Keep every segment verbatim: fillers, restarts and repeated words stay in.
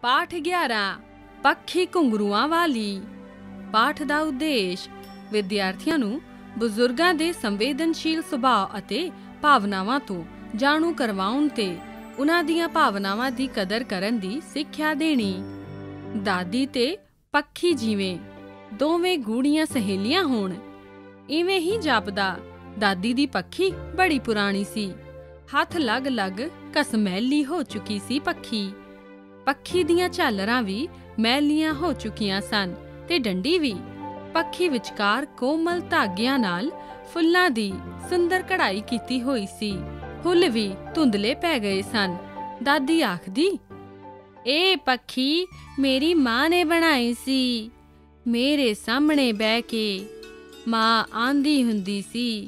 ਪਾਠ ਗਿਆਰਾਂ ਪੱਖੀ ਘੁੰਗਰੂਆਂ ਵਾਲੀ। ਪਾਠ ਦਾ ਉਦੇਸ਼ ਵਿਦਿਆਰਥੀਆਂ ਨੂੰ ਬਜ਼ੁਰਗਾਂ ਦੇ ਸੰਵੇਦਨਸ਼ੀਲ ਸੁਭਾਅ ਅਤੇ ਭਾਵਨਾਵਾਂ ਤੋਂ ਜਾਣੂ ਕਰਵਾਉਣ ਤੇ ਉਨ੍ਹਾਂ ਦੀਆਂ ਭਾਵਨਾਵਾਂ ਦੀ ਕਦਰ ਕਰਨ ਦੀ ਸਿੱਖਿਆ ਦੇਣੀ। ਦਾਦੀ ਤੇ ਪੱਖੀ ਜਿਵੇਂ ਦੋਵੇਂ ਗੂੜੀਆਂ ਸਹੇਲੀਆਂ ਹੋਣ, ਇਵੇਂ ਹੀ ਜਾਪਦਾ। ਦਾਦੀ ਦੀ ਪੱਖੀ ਬੜੀ ਪੁਰਾਣੀ ਸੀ, ਹੱਥ ਲੱਗ ਲੱਗ ਘਸਮੈਲੀ ਹੋ ਚੁੱਕੀ ਸੀ ਪੱਖੀ। ਪੱਖੀ ਦੀਆਂ ਝਾਲਰਾਂ ਵੀ ਮੈਲੀਆਂ ਹੋ ਚੁੱਕੀਆਂ ਸਨ ਤੇ ਡੰਡੀ ਵੀ। ਪੱਖੀ ਵਿਚਕਾਰ ਕੋਮਲ ਧਾਗਿਆਂ ਨਾਲ ਫੁੱਲਾਂ ਦੀ ਸੁੰਦਰ ਕਢਾਈ ਕੀਤੀ ਹੋਈ ਸੀ। ਫੁੱਲ ਵੀ ਧੁੰਦਲੇ ਪੈ ਗਏ ਸਨ। ਦਾਦੀ ਆਖਦੀ, ਇਹ ਪੱਖੀ ਮੇਰੀ ਮਾਂ ਨੇ ਬਣਾਈ ਸੀ। ਮੇਰੇ ਸਾਹਮਣੇ ਬਹਿ ਕੇ ਮਾਂ ਆਂਦੀ ਹੁੰਦੀ ਸੀ,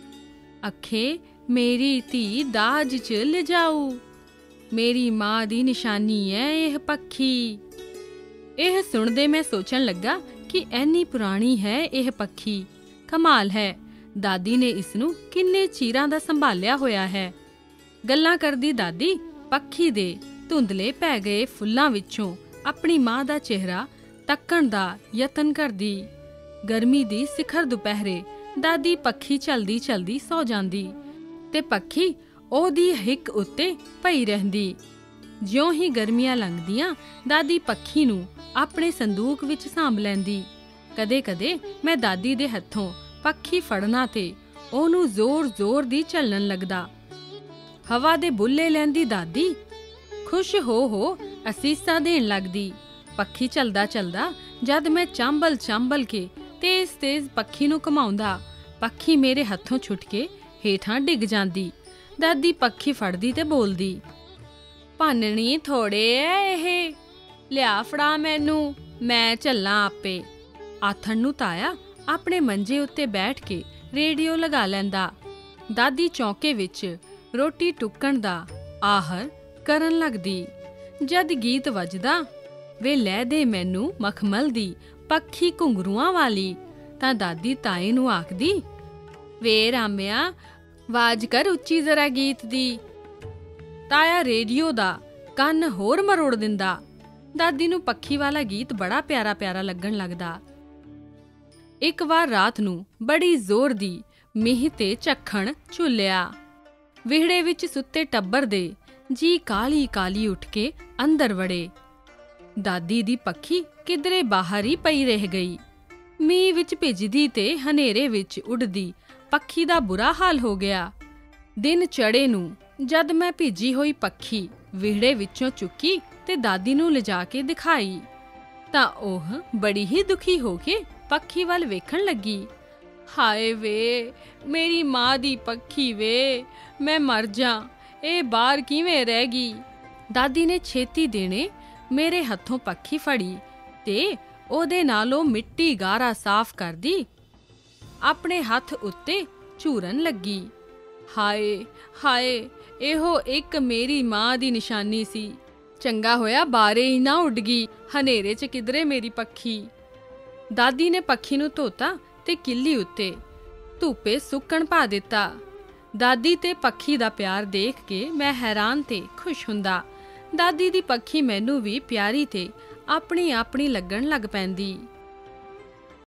ਅਖੇ ਮੇਰੀ ਧੀ ਦਾਜ 'ਚ ਲਿਜਾਊ। ਮੇਰੀ ਮਾਂ ਦੀ ਨਿਸ਼ਾਨੀ ਹੈ ਇਹ ਪੱਖੀ। ਇਹ ਸੁਣਦੇ ਮੈਂ ਸੋਚਣ ਲੱਗਾ ਕਿ ਐਨੀ ਪੁਰਾਣੀ ਹੈ ਇਹ ਪੱਖੀ। ਕਮਾਲ ਹੈ, ਦਾਦੀ ਨੇ ਇਸ ਨੂੰ ਕਿੰਨੇ ਚਿਰਾਂ ਦਾ ਸੰਭਾਲਿਆ ਹੋਇਆ ਹੈ। ਗੱਲਾਂ ਕਰਦੀ ਦਾਦੀ ਪੱਖੀ ਦੇ ਧੁੰਦਲੇ ਪੈ ਗਏ ਫੁੱਲਾਂ ਵਿੱਚੋਂ ਆਪਣੀ ਮਾਂ ਦਾ ਚਿਹਰਾ ਤੱਕਣ ਦਾ ਯਤਨ ਕਰਦੀ। ਗਰਮੀ ਦੀ ਸਿਖਰ ਦੁਪਹਿਰੇ ਦਾਦੀ ਪੱਖੀ ਚਲਦੀ ਚਲਦੀ ਸੌ ਜਾਂਦੀ ਤੇ ਪੱਖੀ ਉਹਦੀ ਹਿੱਕ ਉੱਤੇ ਪਈ ਰਹਿੰਦੀ। ਜਿਉਂ ਹੀ ਗਰਮੀਆਂ ਲੰਘਦੀਆਂ ਦਾਦੀ ਪੱਖੀ ਨੂੰ ਆਪਣੇ ਸੰਦੂਕ ਵਿੱਚ ਸਾਂਭ ਲੈਂਦੀ। ਕਦੇ ਕਦੇ ਮੈਂ ਦਾਦੀ ਦੇ ਹੱਥੋਂ ਪੱਖੀ ਫੜਨਾ ਤੇ ਉਹਨੂੰ ਜ਼ੋਰ ਜ਼ੋਰ ਦੀ ਝੱਲਣ ਲੱਗਦਾ। ਹਵਾ ਦੇ ਬੁੱਲੇ ਲੈਂਦੀ ਦਾਦੀ ਖੁਸ਼ ਹੋ ਹੋ ਅਸੀਸਾਂ ਦੇਣ ਲੱਗਦੀ। ਪੱਖੀ ਚੱਲਦਾ ਚੱਲਦਾ ਜਦ ਮੈਂ ਚਾਂਬਲ ਚਾਂਬਲ ਕੇ ਤੇਜ਼ ਤੇਜ਼ ਪੱਖੀ ਨੂੰ ਘੁਮਾਉਂਦਾ, ਪੱਖੀ ਮੇਰੇ ਹੱਥੋਂ ਛੁੱਟ ਕੇ ਹੇਠਾਂ ਡਿੱਗ ਜਾਂਦੀ। ਦਾਦੀ ਪੱਖੀ ਫੜਦੀ ਤੇ ਬੋਲਦੀ, ਭੰਨਣੀ ਥੋੜੇ ਐ ਇਹ, ਲਿਆ ਫੜਾ ਮੈਨੂੰ, ਮੈਂ ਝੱਲਾਂ ਆਪੇ। ਆਥਣ ਨੂੰ ਤਾਇਆ ਆਪਣੇ ਮੰਜੇ ਉੱਤੇ ਬੈਠ ਕੇ ਰੇਡੀਓ ਲਗਾ ਲੈਂਦਾ। ਦਾਦੀ ਚੌਂਕੇ ਵਿੱਚ ਰੋਟੀ ਟੁੱਕਣ ਦਾ ਆਹਰ ਕਰਨ ਲੱਗਦੀ। ਜਦ ਗੀਤ ਵੱਜਦਾ, ਵੇ ਲੈ ਦੇ ਮੈਨੂੰ ਮਖਮਲ ਦੀ ਪੱਖੀ ਘੁੰਗਰੂਆਂ ਵਾਲੀ, ਤਾਂ ਦਾਦੀ ਤਾਏ ਨੂੰ ਆਖਦੀ, ਵੇ ਰਾਮਿਆ ਆਵਾਜ਼ ਕਰ ਉੱਚੀ ਜ਼ਰਾ ਗੀਤ ਦੀ। ਤਾਇਆ ਰੇਡੀਓ ਦਾ ਕੰਨ ਹੋਰ ਮਰੋੜ ਦਿੰਦਾ। ਦਾਦੀ ਨੂੰ ਪੱਖੀ ਵਾਲਾ ਗੀਤ ਬੜਾ ਪਿਆਰਾ ਪਿਆਰਾ ਲੱਗਣ ਲੱਗਦਾ। ਇੱਕ ਵਾਰ ਰਾਤ ਨੂੰ ਬੜੀ ਜ਼ੋਰ ਦੀ ਮੀਂਹ ਤੇ ਝੱਖਣ ਝੁੱਲਿਆ। ਵਿਹੜੇ ਵਿੱਚ ਸੁੱਤੇ ਟੱਬਰ ਦੇ ਜੀ ਕਾਲੀ ਕਾਲੀ ਉੱਠ ਕੇ ਅੰਦਰ ਵੜੇ। ਦਾਦੀ ਦੀ ਪੱਖੀ ਕਿਧਰੇ ਬਾਹਰ ਹੀ ਪਈ ਰਹਿ ਗਈ। ਮੀਂਹ ਵਿੱਚ ਭਿੱਜਦੀ ਤੇ ਹਨੇਰੇ ਵਿੱਚ ਉੱਡਦੀ ਪੱਖੀ ਦਾ ਬੁਰਾ ਹਾਲ ਹੋ ਗਿਆ। ਦਿਨ ਚੜ੍ਹੇ ਨੂੰ ਜਦ ਮੈਂ ਭਿੱਜੀ ਹੋਈ ਪੱਖੀ ਵਿਹੜੇ ਵਿੱਚੋਂ ਚੁੱਕੀ ਤੇ ਦਾਦੀ ਨੂੰ ਲਿਜਾ ਕੇ ਦਿਖਾਈ, ਤਾਂ ਉਹ ਬੜੀ ਹੀ ਦੁਖੀ ਹੋ ਕੇ ਪੱਖੀ ਵੱਲ ਵੇਖਣ ਲੱਗੀ। ਹਾਏ ਵੇ ਮੇਰੀ ਮਾਂ ਦੀ ਪੱਖੀ ਵੇ, ਮੈਂ ਮਰ ਜਾ, ਇਹ ਬਾਹਰ ਕਿਵੇਂ ਰਹਿ ਗਈ। ਦਾਦੀ ਨੇ ਛੇਤੀ ਦੇਣੇ ਮੇਰੇ ਹੱਥੋਂ ਪੱਖੀ ਫੜੀ ਤੇ ਉਹਦੇ ਨਾਲੋਂ ਮਿੱਟੀ ਗਾਰਾ ਸਾਫ਼ ਕਰਦੀ ਆਪਣੇ ਹੱਥ ਉੱਤੇ ਝੂਰਨ ਲੱਗੀ। ਹਾਏ ਹਾਏ, ਇਹੋ ਇੱਕ ਮੇਰੀ ਮਾਂ ਦੀ ਨਿਸ਼ਾਨੀ ਸੀ। ਚੰਗਾ ਹੋਇਆ ਬਾਰੇ ਹੀ ਨਾ ਉੱਡ ਗਈ, ਹਨੇਰੇ 'ਚ ਕਿਧਰੇ ਮੇਰੀ ਪੱਖੀ। ਦਾਦੀ ਨੇ ਪੱਖੀ ਨੂੰ ਧੋਤਾ ਤੇ ਕਿੱਲੀ ਉੱਤੇ ਧੁੱਪੇ ਸੁੱਕਣ ਪਾ ਦਿੱਤਾ। ਦਾਦੀ ਤੇ ਪੱਖੀ ਦਾ ਪਿਆਰ ਦੇਖ ਕੇ ਮੈਂ ਹੈਰਾਨ ਤੇ ਖੁਸ਼ ਹੁੰਦਾ। ਦਾਦੀ ਦੀ ਪੱਖੀ ਮੈਨੂੰ ਵੀ ਪਿਆਰੀ ਤੇ ਆਪਣੀ ਆਪਣੀ ਲੱਗਣ ਲੱਗ ਪੈਂਦੀ।